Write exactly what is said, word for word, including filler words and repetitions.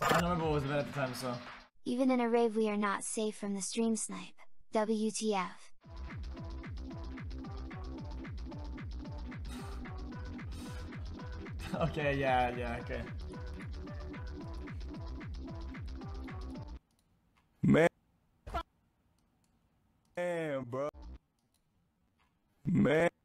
I don't remember what was bad at the time, so... Even in a rave we are not safe from the stream snipe. W T F. Okay, yeah, yeah, okay. Man, man, bro. Man.